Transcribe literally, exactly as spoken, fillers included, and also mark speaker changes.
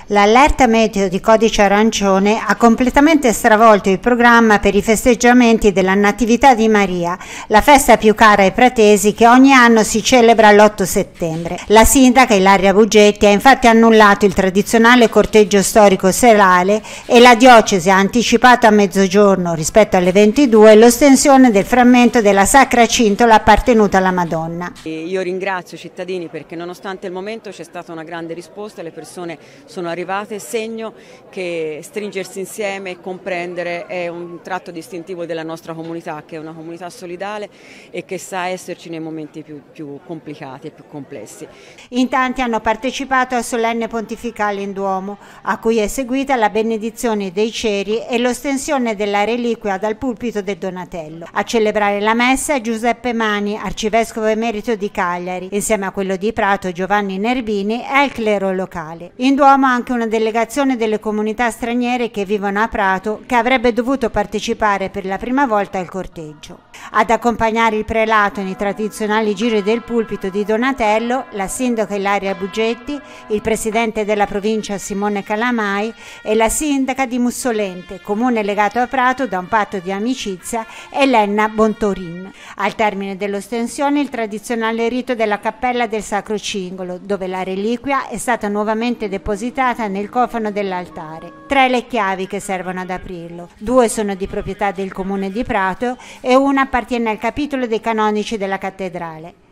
Speaker 1: L'allerta meteo di codice arancione ha completamente stravolto il programma per i festeggiamenti della Natività di Maria, la festa più cara ai pratesi che ogni anno si celebra l'otto settembre. La sindaca Ilaria Bugetti ha infatti annullato il tradizionale corteggio storico serale e la diocesi ha anticipato a mezzogiorno rispetto alle ventidue l'ostensione del frammento della Sacra Cintola appartenuta alla Madonna.
Speaker 2: Io ringrazio i cittadini perché nonostante il momento c'è stata una grande risposta, le persone sono arrivate, segno che stringersi insieme e comprendere è un tratto distintivo della nostra comunità, che è una comunità solidale e che sa esserci nei momenti più, più complicati e più complessi.
Speaker 1: In tanti hanno partecipato al solenne pontificale in Duomo, a cui è seguita la benedizione dei ceri e l'ostensione della reliquia dal pulpito del Donatello. A celebrare la messa Giuseppe Mani, arcivescovo emerito di Cagliari, insieme a quello di Prato Giovanni Nerbini e al clero locale. In Duomo anche una delegazione delle comunità straniere che vivono a Prato, che avrebbe dovuto partecipare per la prima volta al corteggio. Ad accompagnare il prelato nei tradizionali giri del pulpito di Donatello, la sindaca Ilaria Bugetti, il presidente della provincia Simone Calamai e la sindaca di Mussolente, comune legato a Prato da un patto di amicizia, Elena Bontorin. Al termine dell'ostensione il tradizionale rito della cappella del Sacro Cingolo, dove la reliquia è stata nuovamente depositata nel cofano dell'altare. Tre le chiavi che servono ad aprirlo. Due sono di proprietà del comune di Prato e una appartiene al capitolo dei canonici della cattedrale.